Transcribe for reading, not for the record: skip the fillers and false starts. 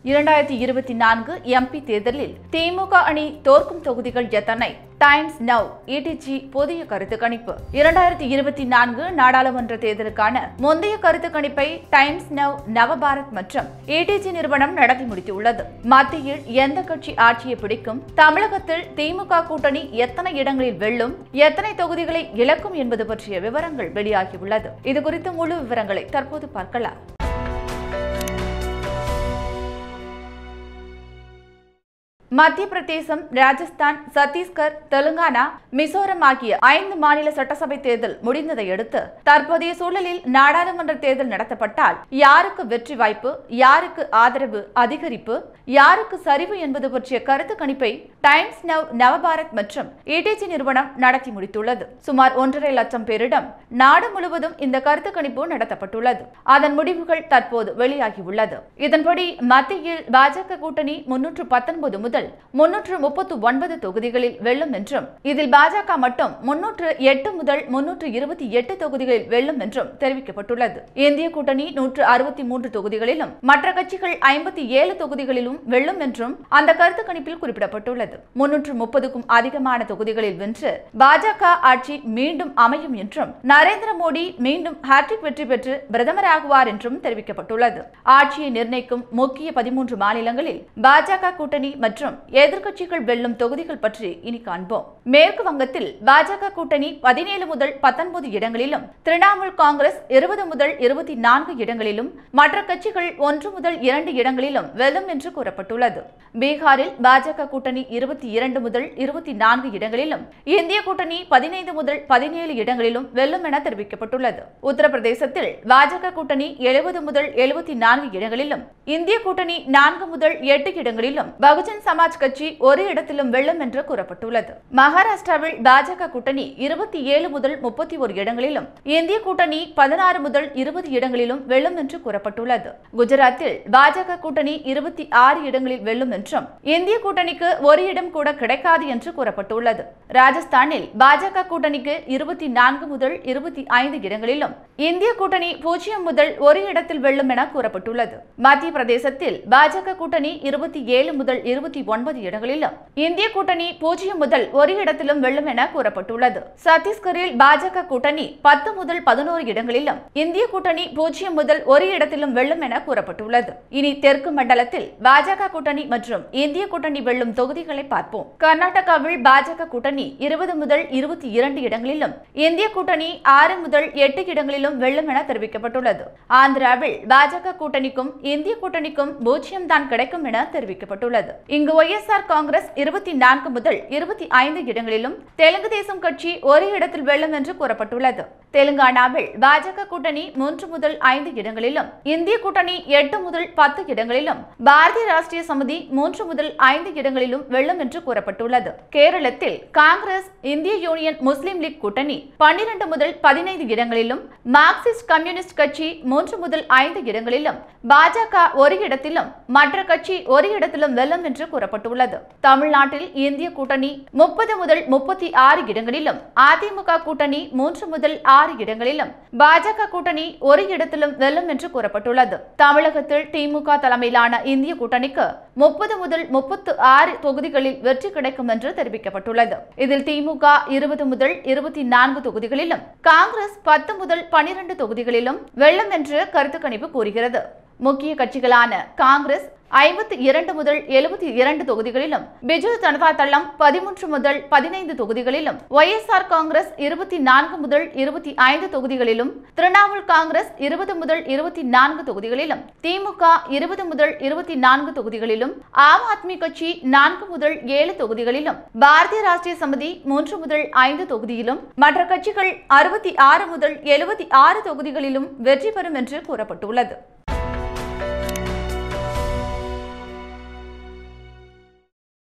2024 MP தேர்தலில் திமுக அணி தோற்கும் தொகுதிகள் எத்தனை? டைம்ஸ் நவ் ETG புதிய கருத்து கணிப்பு. 2024 நாடாளுமன்ற தேர்தலுக்கான முந்தைய கருத்து கணிப்பை டைம்ஸ் நவ், நவபாரத் மற்றும் ETG நிறுவனம் நடத்தி முடித்துள்ளது. மத்தியில் எந்த கட்சி ஆட்சியை பிடிக்கும், தமிழகத்தில் திமுக கூட்டணி எத்தனை இடங்களில் வெல்லும், எத்தனை தொகுதிகளை இழக்கும் என்பது பற்றிய விவரங்கள் வெளியாகியுள்ளது. இதுகுறித்து முழு விவரங்களை தற்போது பார்க்கலாம். மத்திய பிரதேசம், ராஜஸ்தான், சத்தீஸ்கர், தெலுங்கானா, மிசோரம் ஆகிய 5 மாநில சட்டசபை தேர்தல் முடிந்ததை அடுத்து தற்போதைய சூழலில் நாடாளுமன்ற தேர்தல் நடத்தப்பட்டால் யாருக்கு வெற்றி வாய்ப்பு, யாருக்கு ஆதரவு அதிகரிப்பு, யாருக்கு சரிவு என்பது பற்றிய கருத்து கணிப்பை டைம்ஸ் நவ், நவபாரத் மற்றும் ETG நிறுவனம் நடத்தி முடித்துள்ளது. சுமார் 1.5 லட்சம் பேரிடம் நாடு முழுவதும் இந்த கருத்து கணிப்பு நடத்தப்பட்டுள்ளது. அதன் முடிவுகள் தற்போது வெளியாகியுள்ளது. இதன்படி மத்தியில் பாஜக கூட்டணி 319 முதல் 339 தொகுதிகளில் வெல்லும் என்றும், இதில் பாஜக மட்டும் 308 முதல் 328 தொகுதிகளில் வெல்லும் என்றும் தெரிவிக்கப்பட்டுள்ளது. இந்திய கூட்டணி 163 தொகுதிகளிலும், மற்ற கட்சிகள் 57 தொகுதிகளிலும் வெல்லும் என்றும் அந்த கருத்து கணிப்பில் குறிப்பிடப்பட்டுள்ளது. 330க்கும் அதிகமான தொகுதிகளில் வென்று பாஜக ஆட்சி மீண்டும் அமையும் என்றும், நரேந்திர மோடி மீண்டும் ஹாட்ரிக் வெற்றி பெற்று பிரதமராகுவார் என்றும் தெரிவிக்கப்பட்டுள்ளது. ஆட்சியை நிர்ணயிக்கும் முக்கிய 13 மாநிலங்களில் பாஜக கூட்டணி மற்றும் எதிர்க்கட்சிகள் வெல்லும் தொகுதிகள் பற்றி இனி காண்போம். மேற்கு வங்கத்தில் பாஜக கூட்டணி 17 முதல் 19 இடங்களிலும், திரிணாமுல் காங்கிரஸ் 20 முதல் 24 இடங்களிலும், மற்ற கட்சிகள் 1 முதல் 2 இடங்களிலும் வெல்லும் என்று கூறப்பட்டுள்ளது. பீகாரில் பாஜக கூட்டணி 22 முதல் 24 இடங்களிலும், இந்திய கூட்டணி 15 முதல் 17 இடங்களிலும் வெல்லும் என தெரிவிக்கப்பட்டுள்ளது. உத்தரப்பிரதேசத்தில் பாஜக கூட்டணி 70 முதல் 74 இடங்களிலும், இந்திய கூட்டணி 4 முதல் 8 இடங்களிலும், பகுஜன் சமாஜ் கட்சி ஒரு இடத்திலும் வெல்லும் என்று கூறப்பட்டுள்ளது. மகாராஷ்டிராவில் பாஜக கூட்டணி 27 முதல் 31 இடங்களிலும், இந்திய கூட்டணி 16 முதல் 20 இடங்களிலும் வெல்லும் என்று கூறப்பட்டுள்ளது. குஜராத்தில் பாஜக கூட்டணி 26 இடங்களில் வெல்லும் என்றும், இந்திய கூட்டணிக்கு ஒரு இடம் கூட கிடைக்காது என்று கூறப்பட்டுள்ளது. ராஜஸ்தானில் பாஜக கூட்டணிக்கு 24 முதல் 25 இடங்களிலும், இந்திய கூட்டணி 0 முதல் 1 இடத்தில் வெல்லும் என கூறப்பட்டுள்ளது. மத்திய பிரதேசத்தில் பாஜக கூட்டணி 27 முதல் 29 இடங்களிலும், இந்திய கூட்டணி 0 முதல் 1 இடத்திலும் வெல்லும் என கூறப்பட்டுள்ளது. சத்தீஸ்கரில் பாஜக கூட்டணி 10 முதல் 11 இடங்களிலும், இந்திய கூட்டணி 0 முதல் 1 இடத்திலும் வெல்லும் என கூறப்பட்டுள்ளது. இனி தெற்கு மண்டலத்தில் பாஜக கூட்டணி மற்றும் இந்திய கூட்டணி வெல்லும் தொகுதிகளை பார்ப்போம். கர்நாடகாவில் பாஜக கூட்டணி 20 முதல் 22 இடங்களிலும், இந்திய கூட்டணி 6 முதல் 8 இடங்களிலும் வெல்லும் என தெரிவிக்கப்பட்டுள்ளது. ஆந்திராவில் பாஜக கூட்டணிக்கும் இந்திய கூட்டணிக்கும் 0 தான் கிடைக்கும் என தெரிவிக்கப்பட்டுள்ளது. இங்கு YSR காங்கிரஸ் 24 முதல் 25 இடங்களிலும், தெலுங்கு தேசம் கட்சி ஒரு இடத்தில் வெல்லும் என்று கூறப்பட்டுள்ளது. தெலுங்கானாவில் பாஜக கூட்டணி 3 முதல் 5 இடங்களிலும், இந்திய கூட்டணி 8 முதல் 10 இடங்களிலும், பாரதிய ராஷ்டிரிய சமிதி 3 முதல் 5 இடங்களிலும் வெல்லும் என்று கூறப்பட்டுள்ளது. கேரளத்தில் காங்கிரஸ், இந்திய யூனியன் முஸ்லிம் லீக் கூட்டணி 12 முதல் 15 இடங்களிலும், மார்க்சிஸ்ட் கம்யூனிஸ்ட் கட்சி 3 முதல் 5 இடங்களிலும், பாஜக ஒரு இடத்திலும், மற்ற கட்சி ஒரு இடத்திலும் வெல்லும் என்று கூறப்பட்டுள்ளது. தமிழ்நாட்டில் இந்திய கூட்டணி 30 முதல் 36 இடங்களிலும், அதிமுக கூட்டணி 3 முதல் 6 இடங்களிலும், பாஜக கூட்டணி ஒரு இடத்திலும் வெல்லும் என்று கூறப்பட்டுள்ளது. தமிழகத்தில் திமுக தலைமையிலான இந்திய கூட்டணிக்கு 30 முதல் 36 தொகுதிகளில் வெற்றி கிடைக்கும் என்று தெரிவிக்கப்பட்டுள்ளது. இதில் திமுக 20 முதல் 24 தொகுதிகளிலும், காங்கிரஸ் 10 முதல் 12 தொகுதிகளிலும் வெல்லும் என்று கருத்து கணிப்பு கூறுகிறது. முக்கிய கட்சிகளான காங்கிரஸ் 52 முதல் 72 தொகுதிகளிலும், பிஜு ஜனதா தளம் 13 முதல் 15 தொகுதிகளிலும், YSR காங்கிரஸ் 24 முதல் 25 தொகுதிகளிலும், திரிணாமுல் காங்கிரஸ் 20 முதல் 24 தொகுதிகளிலும், திமுக 20 முதல் 24 தொகுதிகளிலும், ஆம் ஆத்மி கட்சி 4 முதல் 7 தொகுதிகளிலும், பாரதிய ராஷ்டிரிய சமிதி 3 முதல் 5 தொகுதியிலும், மற்ற கட்சிகள் 66 முதல் 76 தொகுதிகளிலும் வெற்றி பெறும் என்று கூறப்பட்டுள்ளது.